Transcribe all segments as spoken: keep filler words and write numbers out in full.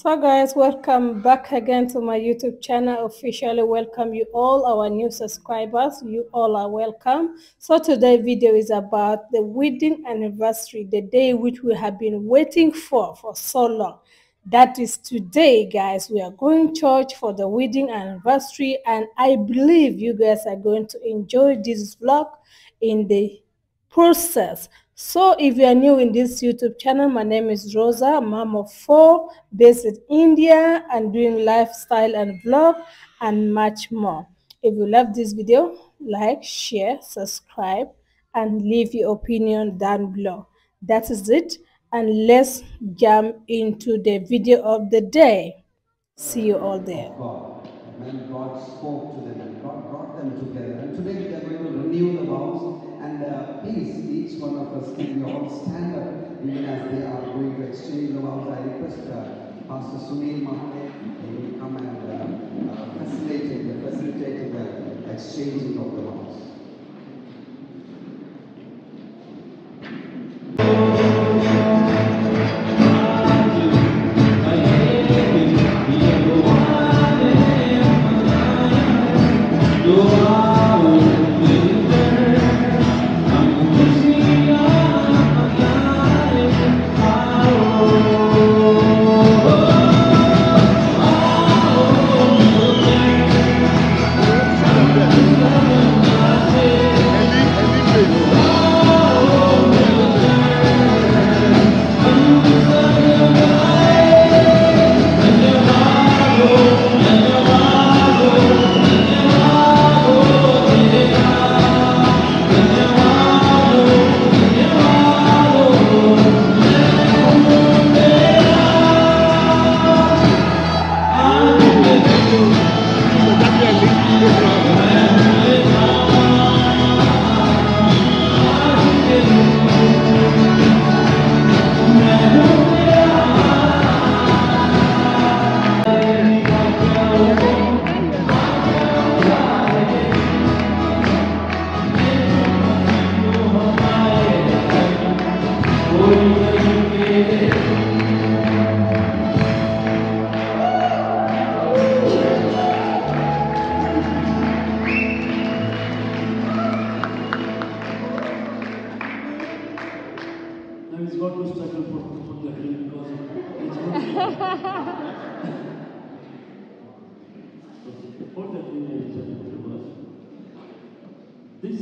So guys, welcome back again to my YouTube channel. Officially welcome you all, our new subscribers. You all are welcome. So today's video is about the wedding anniversary, the day which we have been waiting for for so long. That is today, guys. We are going church for the wedding anniversary, and I believe you guys are going to enjoy this vlog in the process. So if you are new in this YouTube channel, my name is Rosa, mom of four, based in India, and doing lifestyle and vlog and much more. If you love this video, like, share, subscribe, and leave your opinion down below. That is it, and let's jump into the video of the day. See you all there. When God spoke to them and God brought them together, and today they are going to renew the vows. And uh, please, each one of us, can we all stand up even as they are going to exchange the vows. I request uh, Pastor Sunil Mahane, he will come and uh, uh, facilitate, the, facilitate the exchanging of the vows. This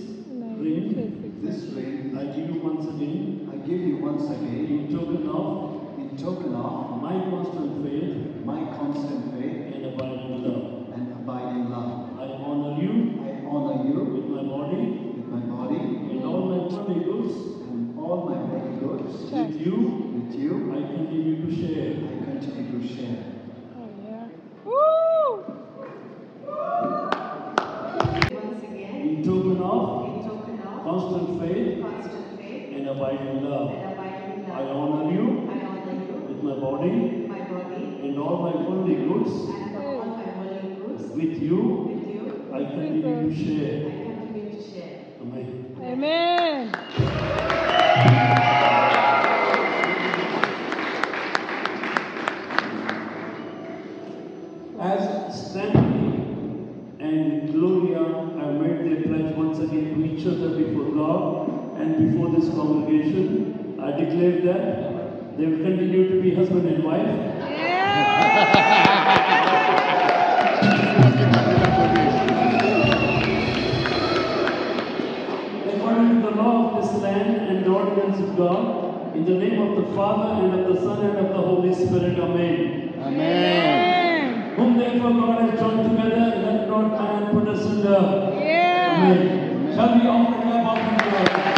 rain, this rain, I give you once again, I give you once again, in token of, in token of my constant faith, my constant faith and abiding love. and abiding love. I honor you, I honor you with my body, with my body and all my body goods. and all my body goods. With you, with you, I continue to share. I continue to share. Oh, yeah. Woo! Once again, In token of, in token of constant faith constant faith and abiding love. and abiding I love, honor you, I honor you with my body, with my body and all my worldly goods. and all my worldly goods. With you, With you, I continue to I share. continue to share. Amen. Amen. As Stanley and Gloria have made their pledge once again to each other before God and before this congregation, I declare that they will continue to be husband and wife. According to the law of this land and the ordinance of God, in the name of the Father and of the Son and of the Holy Spirit, Amen. Amen. Whom therefore God has joined together, let not man put asunder. Yeah. Amen. Shall we offer a clap offering to God?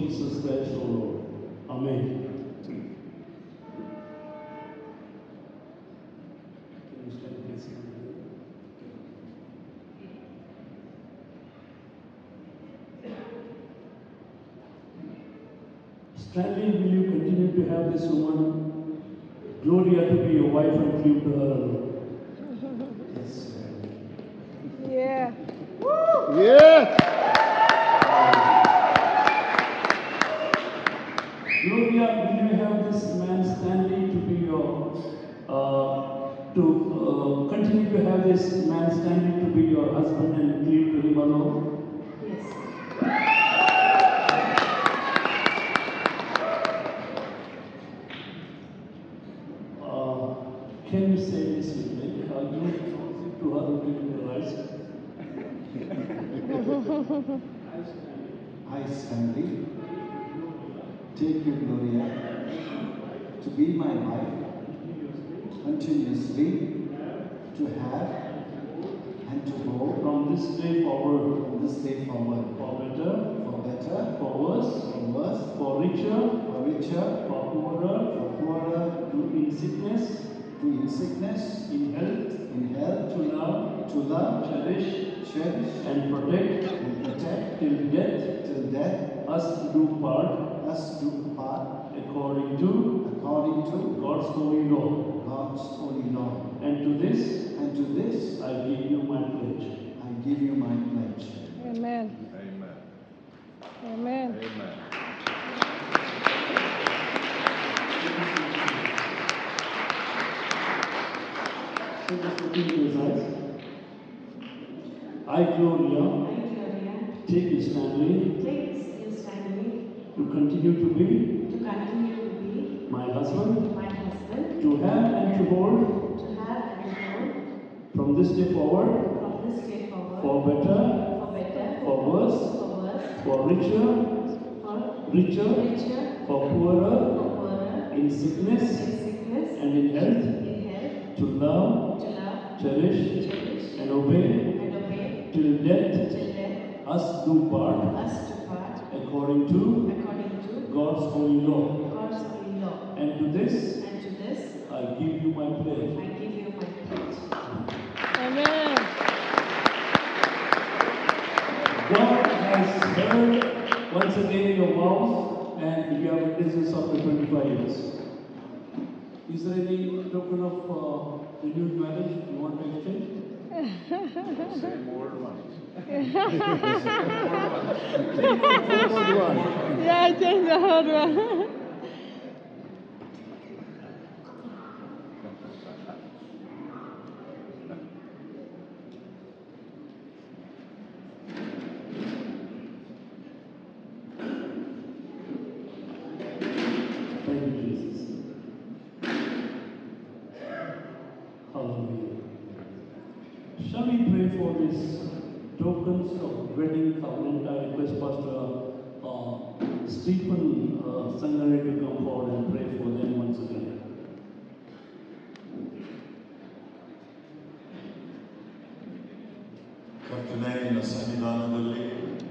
Jesus Christ, our Lord. Amen. Can you stand, please? Stanley, will you continue to have this woman, Gloria, to be your wife and cleave to her alone? Yes. Yeah. Yeah. Gloria, will you have this man Stanley to be your, uh, to uh, continue to have this man Stanley to be your husband and cleave to him alone? Yes. Uh, can you say this with me? How you to her look in your eyes? I, Stanley, take you, Gloria, to be my wife, continuously, to have and to hold From this day forward, from this day forward, for better, for better, for worse, for worse, for richer, for richer, for poorer, for poorer, to in sickness, to in sickness, in health, in health, to love, to love, cherish, cherish, and protect and protect, till death till death us do part, us do part, according to according to God's holy law. God's holy law. And to this And to this I give you my pledge. I give you my pledge. Amen. Amen. Amen. Amen. So just look into his eyes. I, Gloria, I, Gloria, take you, Stanley, take you, Stanley, to continue to be to continue to be my husband, my husband, to have and to hold to have and to hold from this day forward, from this day forward, for better, for better, for worse, for worse, for richer, for richer, richer, for poorer, for poorer, in sickness in sickness, and in health, in health, to love, to love, cherish, cherish, and obey and obey, till death till death us do part, us to part, according to according to God's holy law. God's holy law. And to this And to this I give you my pledge. I give you my pledge. Amen. God has heard once again your vows, and you are witnesses of the twenty-five years. Is there any token of uh, renewed marriage you want to exchange? Say more money. Yeah, I think the hard one. Thank you, Jesus. Hallelujah. Shall we pray for these tokens of wedding covenant? I request Pastor uh, Stephen uh, Sangare to come forward and pray for them once again. ಕರ್ತನೇ, ನಿನ್ನ ಸನ್ನಿಧಾನದಲ್ಲಿ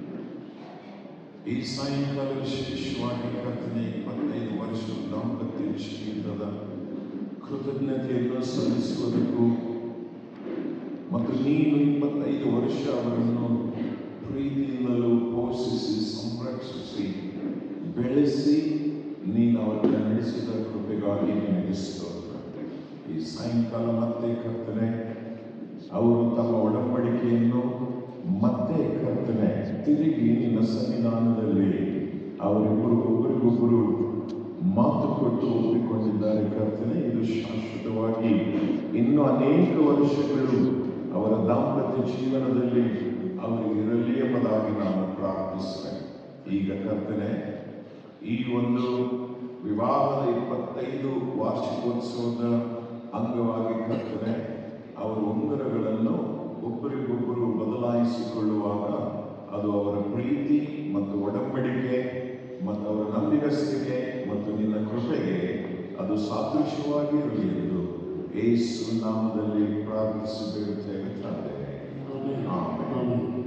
ಈ ಸಾಯಂಕಾಲ ವಿಶೇಷವಾಗಿ ಕರ್ತನೆ ಇಪ್ಪತ್ತೈದು ವರ್ಷದ ದಾಂಪತ್ಯ ಜೀವಿತದ ಕೃತಜ್ಞತೆಯನ್ನು ಸಲ್ಲಿಸುವುದಕ್ಕೂ ಮತ್ತು ನೀನು ಇಪ್ಪತ್ತೈದು ವರ್ಷ ಅವರನ್ನು ಪ್ರೀತಿಯಿಂದಲೂ ಪೋಷಿಸಿ ಸಂರಕ್ಷಿಸಿ ಬೆಳೆಸಿ ನೀನು ಅವರನ್ನು ನಡೆಸಿದ ಕೃಪೆಗಾಗಿ ನಿನಗೆ ಸ್ತೋತ್ರ. ಈ ಸಾಯಂಕಾಲ ಮತ್ತೆ ಕರ್ತನೆ ಅವರು ತಮ್ಮ ಒಡಂಬಡಿಕೆಯನ್ನು ಮತ್ತೆ ಕರ್ತನೆ ತಿರುಗಿ ನಿನ್ನ ಸನ್ನಿಧಾನದಲ್ಲಿ ಅವರಿಬ್ಬರು ಒಬ್ಬರಿಗೊಬ್ಬರು ಮಾತು ಕೊಟ್ಟು ಒಪ್ಪಿಕೊಂಡಿದ್ದಾರೆ ಕರ್ತನೆ. ಇದು ಶಾಶ್ವತವಾಗಿ ಇನ್ನು ಅನೇಕ ವರ್ಷಗಳು ಅವರ ದಾಂಪತ್ಯ ಜೀವನದಲ್ಲಿ ಅವರಿಗೆ ಇರಲಿ ಎಂಬುದಾಗಿ ನಾನು ಪ್ರಾರ್ಥಿಸುವೆ. ಈಗ ಕರ್ತನೆ, ಈ ಒಂದು ವಿವಾಹದ ಇಪ್ಪತ್ತೈದು ವಾರ್ಷಿಕೋತ್ಸವದ ಅಂಗವಾಗಿ ಕರ್ತನೆ ಅವರ ಉಂಗುರಗಳನ್ನು ಒಬ್ಬರಿಗೊಬ್ಬರು ಬದಲಾಯಿಸಿಕೊಳ್ಳುವಾಗ ಅದು ಅವರ ಪ್ರೀತಿ ಮತ್ತು ಒಡಂಬಡಿಕೆ ಮತ್ತು ಅವರ ನಂಬಿಗಸ್ತಿಕೆ ಮತ್ತು ನಿನ್ನ ಕೃಪೆಗೆ ಅದು ಸಾದೃಶ್ಯವಾಗಿ ಇರಲಿ ಎಂದು ಯೇಸು ನಾಮದಲ್ಲಿ ಪ್ರಾರ್ಥಿಸಿ ಬೇಡುತ್ತೇವೆ ತಂದೆ. ಆಮೆನ್.